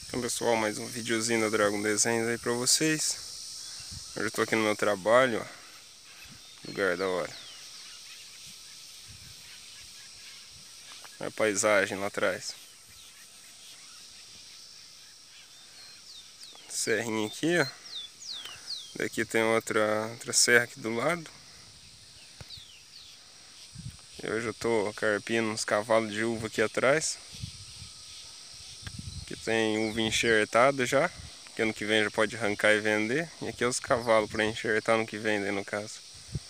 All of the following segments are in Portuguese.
Então pessoal, mais um videozinho da Dragon Desenhos aí pra vocês. Hoje eu tô aqui no meu trabalho, ó. Lugar da hora. Olha a paisagem lá atrás. Serrinha aqui, ó. Daqui tem outra serra aqui do lado. E hoje eu tô carpindo uns cavalos de uva aqui atrás. Aqui tem uva enxertada já, que ano que vem já pode arrancar e vender. E aqui é os cavalos para enxertar no que vem, daí no caso.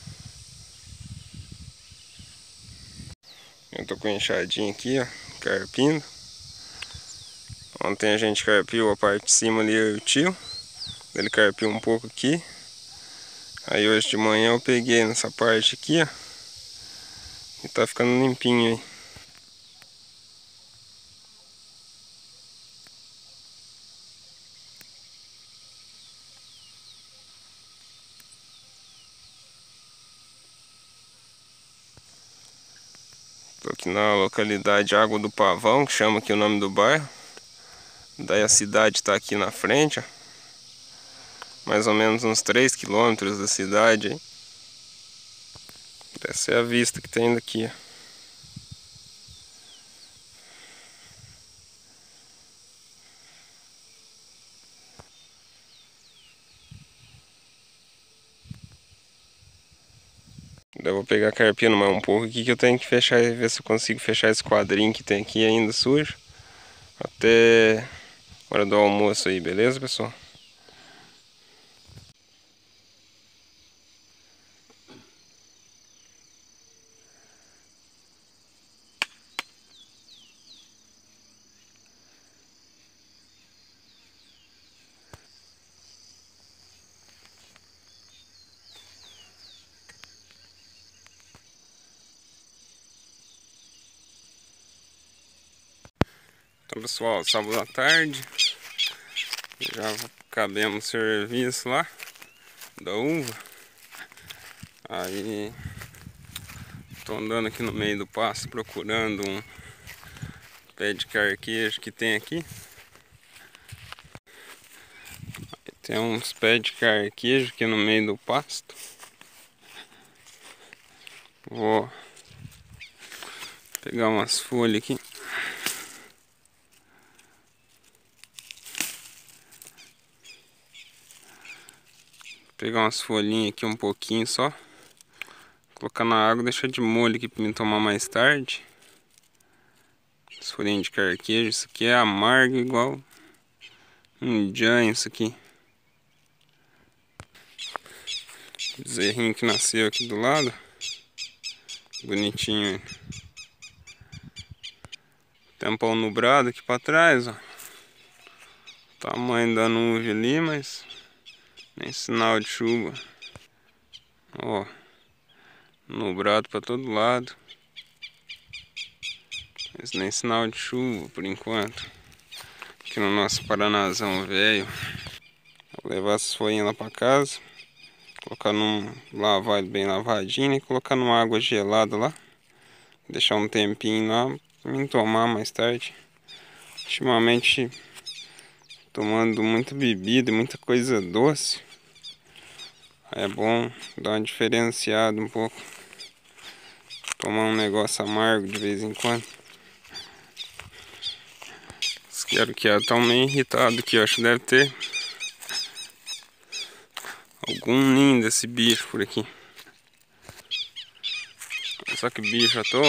Eu tô com a enxadinha aqui, ó, carpindo. Ontem a gente carpiu a parte de cima ali, eu e o tio. Ele carpiu um pouco aqui. Aí hoje de manhã eu peguei nessa parte aqui, ó. E tá ficando limpinho aí. Tô aqui na localidade Água do Pavão, que chama aqui o nome do bairro. Daí a cidade tá aqui na frente, ó. Mais ou menos uns 3 quilômetros da cidade aí. Essa é a vista que tem daqui, ó. Eu vou pegar carpino mais um pouco aqui, que eu tenho que fechar e ver se eu consigo fechar esse quadrinho que tem aqui ainda sujo até hora do almoço aí, beleza, pessoal? Então pessoal, sábado à tarde, já acabamos o serviço lá da uva. Aí tô andando aqui no meio do pasto procurando um pé de carquejo que tem aqui. Tem uns pés de carquejo aqui no meio do pasto. Vou pegar umas folhas aqui. Pegar umas folhinhas aqui um pouquinho só. Colocar na água e deixar de molho aqui pra mim tomar mais tarde. As folhinhas de carquejo. Isso aqui é amargo igual um jan, isso aqui. Bezerrinho que nasceu aqui do lado. Bonitinho. Tempão nublado aqui pra trás, ó. Tamanho da nuvem ali, mas nem sinal de chuva. Ó, nublado pra todo lado, mas nem sinal de chuva por enquanto. Aqui no nosso Paranazão velho. Vou levar essas folhinhas lá pra casa, colocar lavar ele bem lavadinho e colocar numa água gelada lá. Deixar um tempinho lá pra mim tomar mais tarde. Ultimamente tomando muita bebida, muita coisa doce. É bom dar uma diferenciada um pouco. Tomar um negócio amargo de vez em quando. Quero que estão meio irritado aqui, eu acho que deve ter algum ninho desse bicho por aqui. Só que bicho eu tô.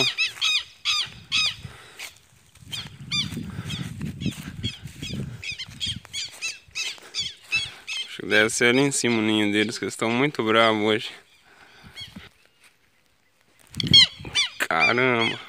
Acho que deve ser ali em cima o ninho deles, que eles estão muito bravos hoje. Caramba!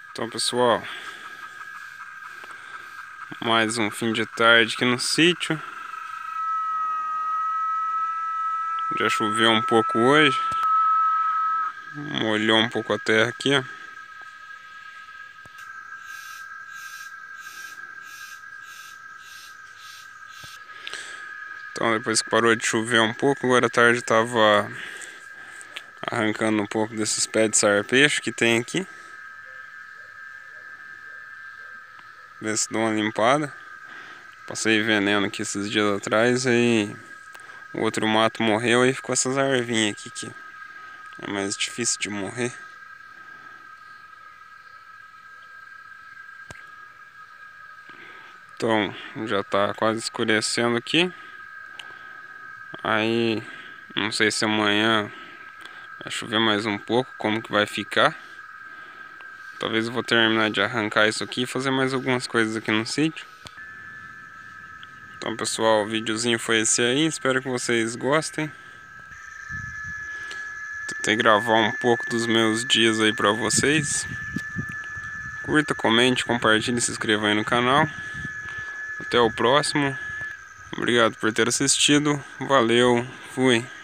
Então, pessoal, mais um fim de tarde aqui no sítio. Já choveu um pouco hoje. Molhou um pouco a terra aqui, ó. Então, depois que parou de chover um pouco, agora à tarde tava arrancando um pouco desses pés de sarpeixo que tem aqui. Ver se dou uma limpada. Passei veneno aqui esses dias atrás, aí o outro mato morreu e ficou essas arvinhas aqui que é mais difícil de morrer. Então já tá quase escurecendo aqui. Aí não sei se amanhã vai chover mais um pouco, como que vai ficar. Talvez eu vou terminar de arrancar isso aqui e fazer mais algumas coisas aqui no sítio. Então, pessoal, o videozinho foi esse aí, espero que vocês gostem. Tentei gravar um pouco dos meus dias aí pra vocês. Curta, comente, compartilhe e se inscreva aí no canal. Até o próximo. Obrigado por ter assistido. Valeu, fui.